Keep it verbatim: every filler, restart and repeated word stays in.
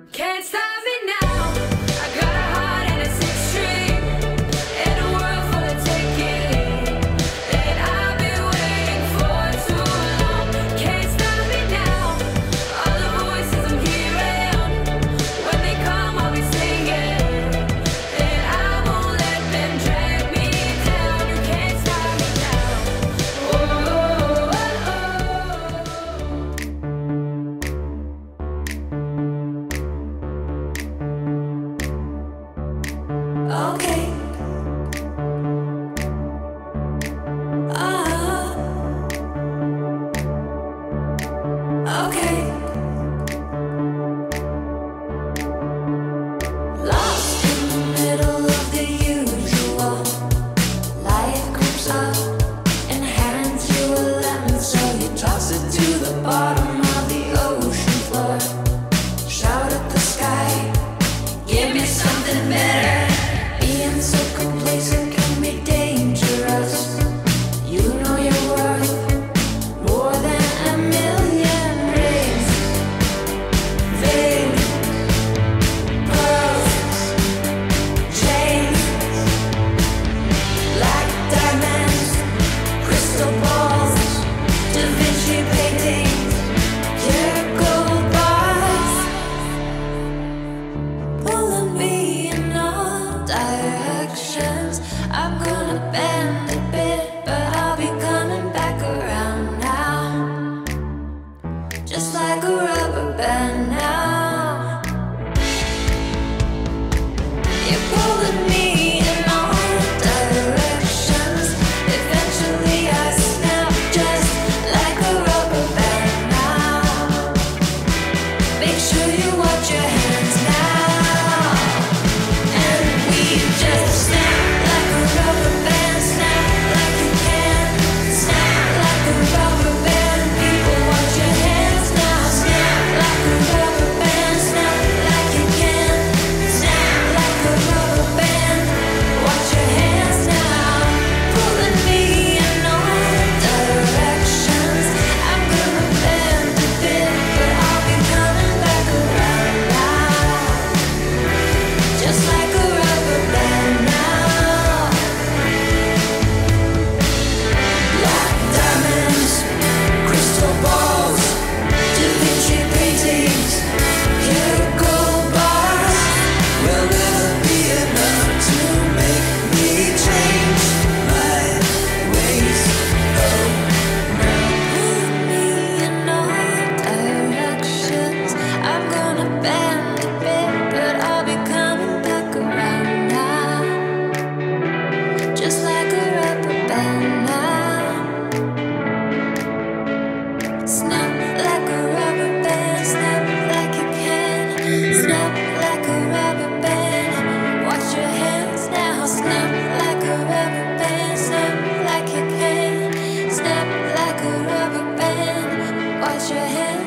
Can't stop me now. I got a heart and a six string in a world full of taking that I've been waiting for too long. Can't stop me now. All the voices I'm hearing, when they come, I'll be singing, and I won't let them drag me down. You can't stop me now. Oh, oh, oh. Okay. Ah. Okay. Lost in the middle of the usual. Life creeps up and hands you a lemon, so you toss it to the bottom of the ocean floor. Shout at the sky, give me something better. Being so complacent can be dangerous. You know your worth more than a million rings, veins, pearls, chains, black diamonds, crystal balls, Da Vinci paintings, your gold bars, pulling me in all directions. I'm gonna bend a bit, but I'll be coming back around now, just like a rubber band now. You're pulling me in all directions. Eventually I snap, just like a rubber band now. Make sure you watch your hands now. And we just snap like a rubber band, snap like you can, snap like a rubber band. People, watch your hands now. Snap like a rubber band, snap like you can, snap like a rubber band. Watch your hands now. Pulling me in all directions. I'm gonna bend a bit, but I'll be coming back around now, just like a rubber band now. Black diamonds, crystal balls, Da Vinci paintings, your gold bars will never be enough to make me change my ways. Oh no. Pulling me in all directions. I'm gonna bend a bit, but I'll be coming back around now, just like a rubber band now. Snap like a rubber band, snap like you can, snap like a rubber band. Watch your hands now. Snap like a rubber band, snap like you can, snap like a rubber band. Watch your hands.